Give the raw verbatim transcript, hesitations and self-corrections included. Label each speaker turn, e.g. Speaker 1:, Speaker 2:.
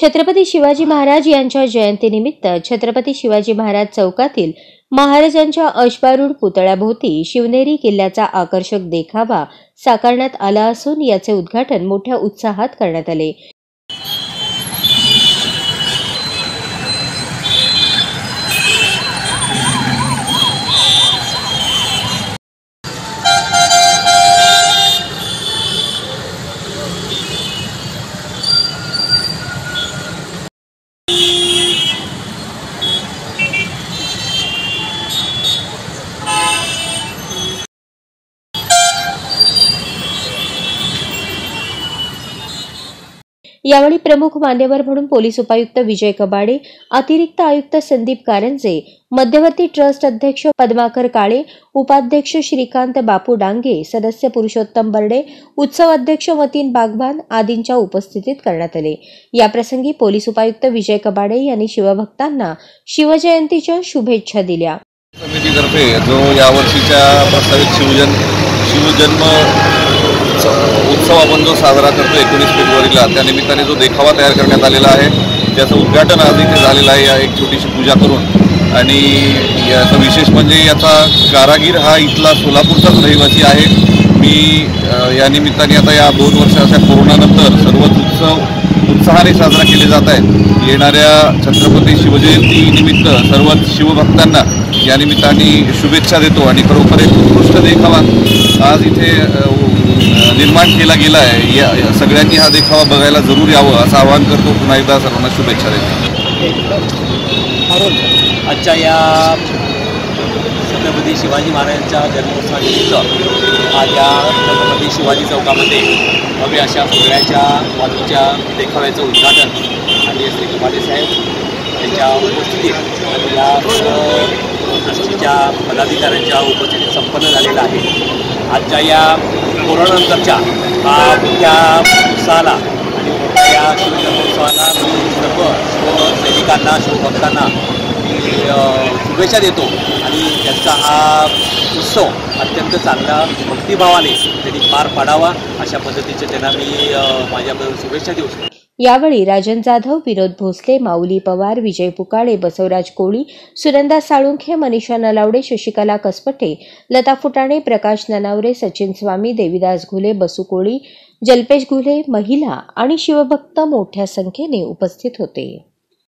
Speaker 1: छत्रपती शिवाजी महाराज यांच्या जयंतीनिमित्त छत्रपती शिवाजी महाराज चौकातील महाराजांच्या अश्वारूढ पुतळ्याभोवती शिवनेरी किल्ल्याचा आकर्षक देखावा साकारण्यात आला असून याचे उद्घाटन मोठ्या उत्साहात करण्यात आले। यावेळी प्रमुख मान्यवर म्हणून पोलीस उपायुक्त विजय कबाडे, अतिरिक्त आयुक्त संदीप कारंजे, मध्यवर्ती ट्रस्ट अध्यक्ष पद्माकर काळे, उपाध्यक्ष श्रीकांत बापू डांगे, सदस्य पुरुषोत्तम बर्डे, उत्सव अध्यक्ष मतीन बागवान आदींच्या उपस्थितीत करण्यात आले। याप्रसंगी पोलीस उपायुक्त विजय कबाडे यांनी शिवभक्तांना शिवजयंतीच्या शुभेच्छा दिल्या।
Speaker 2: समितीतर्फे जो यावर्षीच्या प्रस्तावित शिवजन शिवजन्म उत्सव आपण जो साजरा करतो एकोणीस फेब्रुवारीला, त्यानिमित्ताने जो देखावा तयार करण्यात आलेला आहे त्याचं उद्घाटन आज इथे झालेलं आहे एक छोटीशी पूजा करून। आणि याचं विशेष म्हणजे याचा कारागीर हा इथला सोलापूरचाच रहिवासी आहे। मी या निमित्ताने आता या दोन वर्षाच्या कोरोनानंतर सर्वच उत्सव उत्साहाने साजरा केले जात आहेत। येणाऱ्या छत्रपती शिवजयंती निमित्त सर्वच शिवभक्तांना या निमित्ताने शुभेच्छा देतो आणि खरोखर एक उत्कृष्ट देखावा आज इथे निर्माण केला गेला आहे। या सगळ्यांनी हा देखावा बघायला जरूर यावं असं आवाहन करतो। पुन्हा एकदा सर्वांना शुभेच्छा देतो।
Speaker 3: आजच्या या छत्रपती शिवाजी महाराजांच्या जन्मोत्सवानिमित्त आज या छत्रपती शिवाजी चौकामध्ये भव्य अशा पुतळ्याच्या बाजूच्या देखाव्याचं उद्घाटन आणि श्री कबाडे साहेब यांच्या उपस्थितीत या ट्रस्टच्या पदाधिकाऱ्यांच्या उपस्थितीत संपन्न झालेलं आहे। आजच्या या कोरोनानंतरच्या हा मोठ्या उत्साहाला आणि मोठ्या या शिवजन्मोत्सवाला मी सर्व शिवसैनिकांना शिवभक्तांना शुभेच्छा देतो आणि त्यांचा हा उत्सव अत्यंत चांगला भक्तिभावाने त्यांनी पार पाडावा अशा पद्धतीचे त्यांना मी माझ्याकडून शुभेच्छा देऊ शकतो।
Speaker 1: यावेळी राजन जाधव, विनोद भोसले, माऊली पवार, विजय पुकाळे, बसवराज कोळी, सुनंदा साळुंखे, मनीषा नलावडे, शशिकला कसपटे, लता फुटाणे, प्रकाश ननावरे, सचिन स्वामी, देवीदास घुले, बसू कोळी, जल्पेश घुले, महिला आणि शिवभक्त मोठ्या संख्येने उपस्थित होते।